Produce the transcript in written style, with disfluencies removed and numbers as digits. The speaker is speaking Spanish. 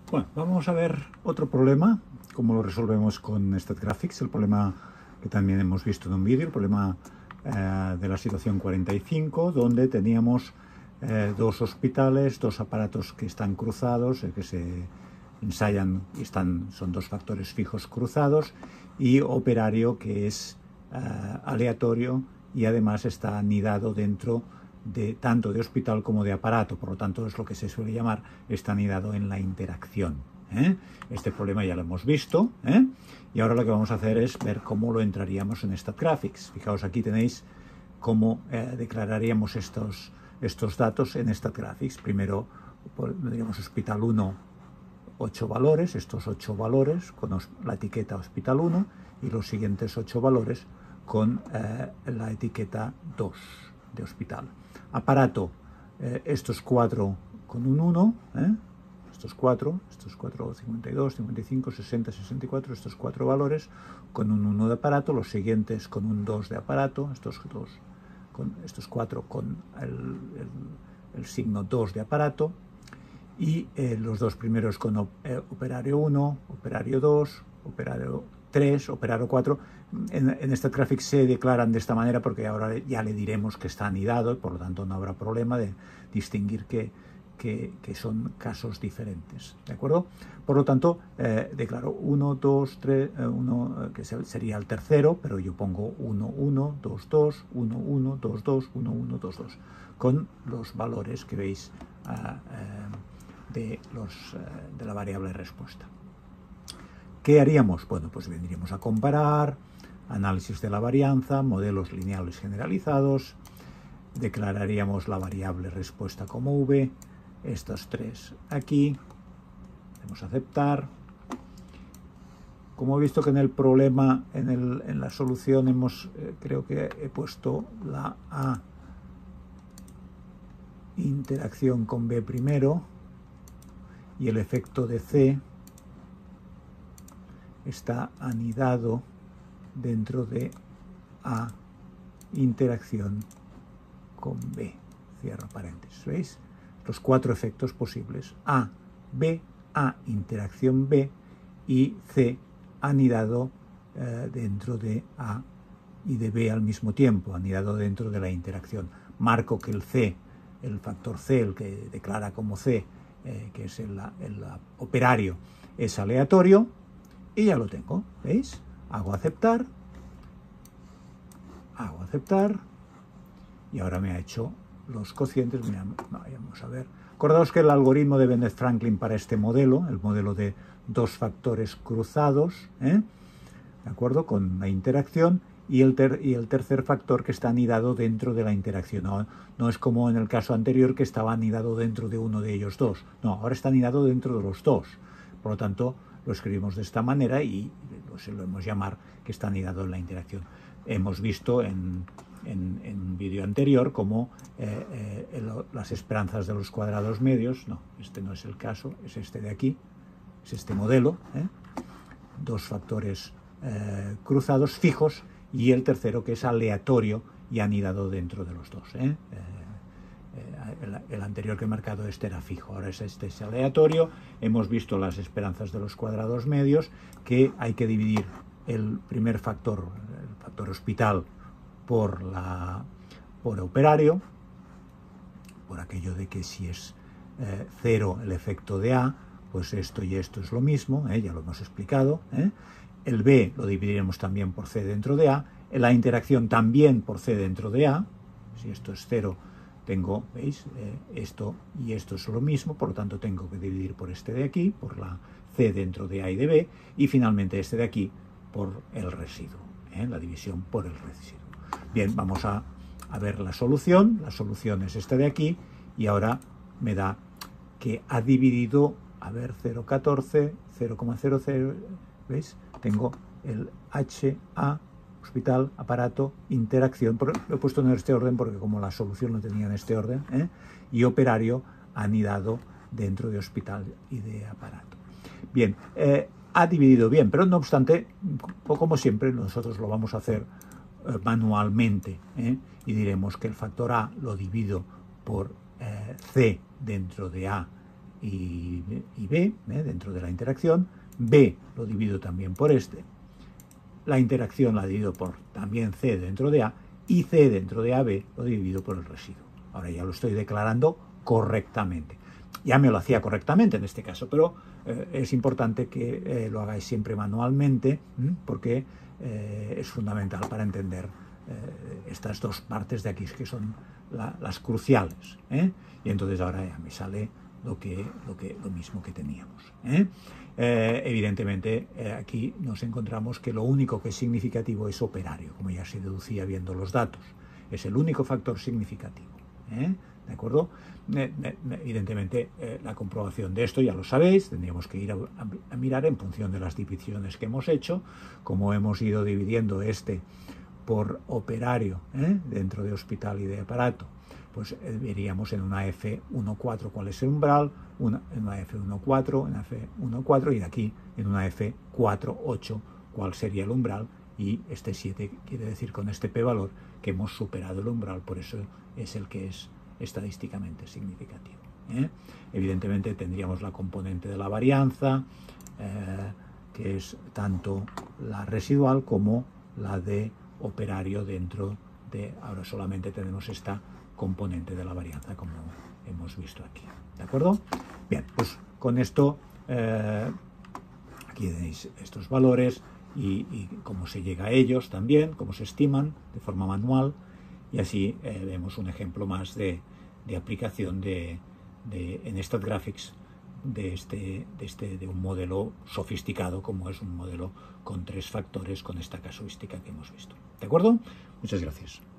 Bueno, vamos a ver otro problema, cómo lo resolvemos con StatGraphics, el problema que también hemos visto en un vídeo, el problema de la situación 45, donde teníamos dos hospitales, dos aparatos que están cruzados, que se ensayan y son dos factores fijos cruzados, y operario que es aleatorio y además está anidado dentro tanto de hospital como de aparato, por lo tanto es lo que se suele llamar está anidado en la interacción. Este problema ya lo hemos visto, y ahora lo que vamos a hacer es ver cómo lo entraríamos en StatGraphics. Fijaos, aquí tenéis cómo declararíamos estos datos en StatGraphics. Primero, diríamos hospital 1, 8 valores, estos 8 valores con la etiqueta hospital 1 y los siguientes 8 valores con la etiqueta 2 de hospital. Aparato, estos 4 con un 1, estos 4, 52, 55, 60, 64, estos 4 valores con un 1 de aparato, los siguientes con un 2 de aparato, estos 4 con el signo 2 de aparato, y los dos primeros con operario 1, operario 2, operario 3, operario 4. En StatGraphics se declaran de esta manera porque ahora ya le diremos que está anidado, por lo tanto no habrá problema de distinguir que son casos diferentes, ¿de acuerdo? Por lo tanto, declaro 1, 2, 3, 1, que sería el tercero, pero yo pongo 1, 1, 2, 2, 1, 1, 2, 2, 1, 1, 2, 2, con los valores que veis de la variable respuesta. ¿Qué haríamos? Bueno, pues vendríamos a comparar, análisis de la varianza, modelos lineales generalizados, declararíamos la variable respuesta como v, estos tres aquí, debemos aceptar. Como he visto que en el problema, en la solución creo que he puesto la A interacción con B primero, y el efecto de C está anidado dentro de A interacción con B, cierro paréntesis, ¿veis? Los 4 efectos posibles: A, B, A interacción B y C anidado dentro de A y de B al mismo tiempo, anidado dentro de la interacción. Marco que el C, el factor C, el que declara como C, que es el operario, es aleatorio, y ya lo tengo, ¿veis? Hago aceptar, y ahora me ha hecho los cocientes. Mira, vamos a ver. Acordaos que el algoritmo de Bennett Franklin para este modelo, el modelo de dos factores cruzados, ¿de acuerdo?, con la interacción, y el tercer factor que está anidado dentro de la interacción. No es como en el caso anterior que estaba anidado dentro de uno de ellos dos. No, ahora está anidado dentro de los dos. Por lo tanto, lo escribimos de esta manera y lo solemos llamar que está anidado en la interacción. Hemos visto en un vídeo anterior cómo las esperanzas de los cuadrados medios, no, este no es el caso, es este de aquí, es este modelo, dos factores cruzados fijos, y el tercero que es aleatorio y anidado dentro de los dos. El anterior que he marcado era fijo, ahora este es aleatorio. Hemos visto las esperanzas de los cuadrados medios, que hay que dividir el primer factor, el factor hospital, por operario, por aquello de que si es 0 el efecto de A, pues esto y esto es lo mismo, ya lo hemos explicado. El B lo dividiremos también por C dentro de A, la interacción también por C dentro de A. Si esto es 0, tengo, ¿veis? Esto y esto es lo mismo, por lo tanto tengo que dividir por este de aquí, por la C dentro de A y de B, y finalmente este de aquí por el residuo, la división por el residuo. Bien, vamos a ver la solución. La solución es esta de aquí, y ahora me da que ha dividido, a ver, 0,14, 0,00, ¿veis? Tengo el HA, hospital, aparato, interacción, lo he puesto en este orden porque como la solución lo tenía en este orden, y operario anidado dentro de hospital y de aparato. Bien, ha dividido bien, pero no obstante, como siempre, nosotros lo vamos a hacer manualmente, y diremos que el factor A lo divido por C dentro de A y B, dentro de la interacción. B lo divido también por este. La interacción la divido por también C dentro de A, y C dentro de AB lo divido por el residuo. Ahora ya lo estoy declarando correctamente. Ya me lo hacía correctamente en este caso, pero es importante que lo hagáis siempre manualmente, porque es fundamental para entender estas dos partes de aquí, que son las cruciales. Y entonces ahora ya me sale lo mismo que teníamos. Evidentemente, aquí nos encontramos que lo único que es significativo es operario, como ya se deducía viendo los datos. Es el único factor significativo. ¿De acuerdo? Evidentemente, la comprobación de esto ya lo sabéis, tendríamos que ir a mirar en función de las divisiones que hemos hecho, como hemos ido dividiendo este por operario dentro de hospital y de aparato. Pues veríamos en una F1.4 cuál es el umbral, en una F1.4, en una F1.4 y de aquí en una F4.8 cuál sería el umbral, y este 7 quiere decir con este p-valor que hemos superado el umbral, por eso es el que es estadísticamente significativo. Evidentemente tendríamos la componente de la varianza, que es tanto la residual como la de operario dentro de, ahora solamente tenemos esta componente de la varianza como hemos visto aquí. ¿De acuerdo? Bien, pues con esto aquí tenéis estos valores y cómo se llega a ellos también, cómo se estiman de forma manual, y así vemos un ejemplo más de aplicación en StatGraphics de un modelo sofisticado como es un modelo con 3 factores con esta casuística que hemos visto. ¿De acuerdo? Muchas gracias.